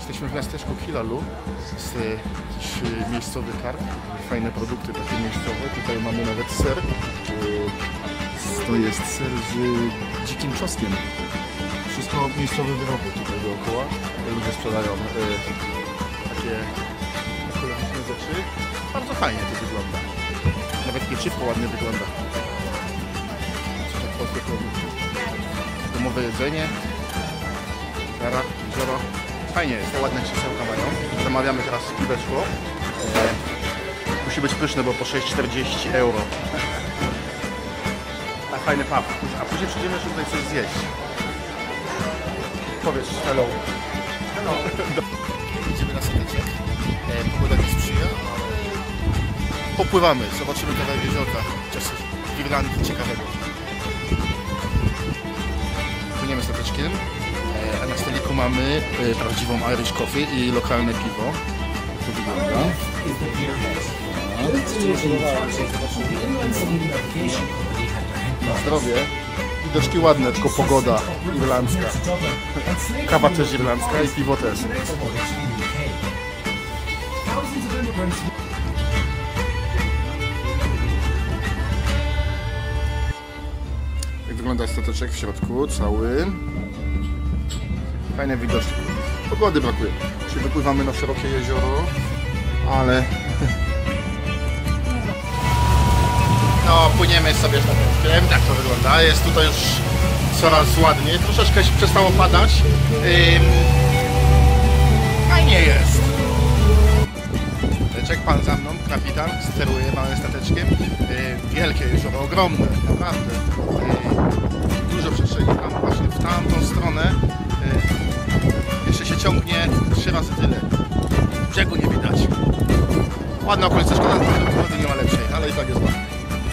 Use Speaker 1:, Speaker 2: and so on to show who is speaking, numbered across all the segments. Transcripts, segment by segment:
Speaker 1: Jesteśmy w miasteczku Killaloe, jest jakiś miejscowy karp, fajne produkty takie miejscowe. Tutaj mamy nawet ser. To jest ser z dzikim czosnkiem. Wszystko miejscowe wyroby tutaj dookoła. Ludzie sprzedają takie ekologiczne rzeczy. Bardzo fajnie to wygląda. Nawet pieczywko ładnie wygląda. Domowe jedzenie. Jara, jezioro. Fajnie jest, te ładne krzesełka mają. Zamawiamy teraz piweczko. Musi być pyszne, bo po 6,40 euro. A fajny pub. A później przyjdziemy jeszcze tutaj coś zjeść. Powiedz hello. Hello. Idziemy na stateczek. Pogoda nie sprzyja, ale popływamy. Zobaczymy kawałek jeziorka. Coś w Irlandii ciekawego. Płyniemy stateczkiem. A na stoliku mamy prawdziwą Irish Coffee i lokalne piwo. To wygląda. Na zdrowie. Widoczki ładne, tylko pogoda irlandzka. Kawa też irlandzka i piwo też. Jak wygląda stateczek w środku, cały. Fajne widoczki. Pogody brakuje. Czyli wypływamy na szerokie jezioro, ale... No, płyniemy sobie stateczkiem. Tak to wygląda. Jest tutaj już coraz ładniej. Troszeczkę się przestało padać. Fajnie jest. Czek pan za mną, kapitan, steruje małym stateczkiem. Wielkie jezioro, ogromne, naprawdę. Dużo przestrzeni tam właśnie w tamtą stronę. Jeszcze się ciągnie 3 razy tyle. Brzegu nie widać. Ładna okolica, szkoda, że pogody nie ma lepszej, ale i tak jest ładnie.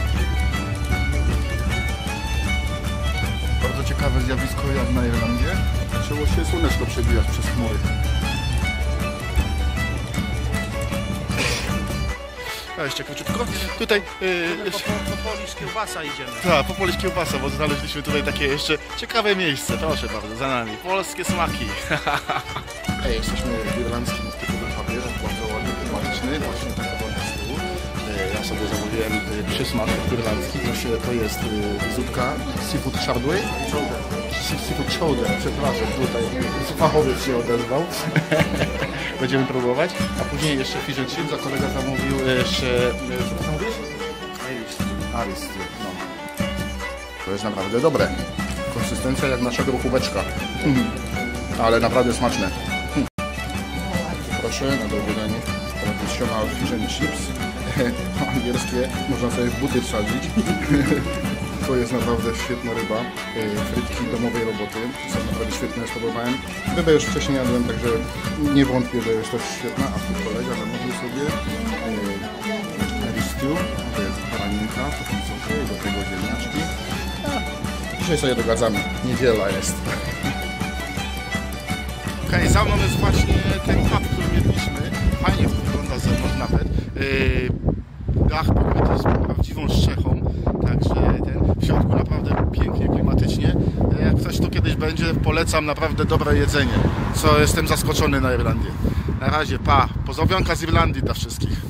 Speaker 1: Bardzo ciekawe zjawisko jak na Irlandzie. Zaczęło się słoneczko przebijać przez chmury. A jeszcze króciutko. Tutaj...
Speaker 2: Po Polish kiełbasa idziemy.
Speaker 1: Tak, po Polish kiełbasa, bo znaleźliśmy tutaj takie jeszcze ciekawe miejsce. Proszę bardzo, za nami. Polskie smaki. Jesteśmy w irlandzkim typowym pubie, bardzo ładny, klimatyczny. Właśnie taka ładna z tyłu. Ja sobie zamówiłem przysmak irlandzki. To jest zupka seafood shardway. Seafood shoulder, przepraszam, tutaj fachowiec się odezwał. Będziemy próbować. A później jeszcze fish and chips, a kolega zamówił jeszcze... Co zamówiłeś? Irish, no. To jest naprawdę dobre. Konsystencja jak nasza grochóweczka. Ale naprawdę smaczne. Proszę, na drugie danie. Traditional fish and chips. Angielskie, można sobie w buty wsadzić. To jest naprawdę świetna ryba. Frytki domowej roboty. Są naprawdę świetne, spróbowałem. Rybę już wcześniej jadłem, także nie wątpię, że jest też świetna. A tu kolega zamówił sobie stew. To jest baraninka, to są sosy, do tego ziemniaczki. Dzisiaj sobie dogadzamy. Niedziela jest. Okej, za mną jest właśnie ten pub, który mieliśmy. Fajnie to wygląda z zewnątrz nawet. Dach pokryty z prawdziwą strzechą, także w środku naprawdę pięknie, klimatycznie. Jak ktoś tu kiedyś będzie, polecam naprawdę dobre jedzenie, co jestem zaskoczony na Irlandii. Na razie, pa! Pozdrowionka z Irlandii dla wszystkich.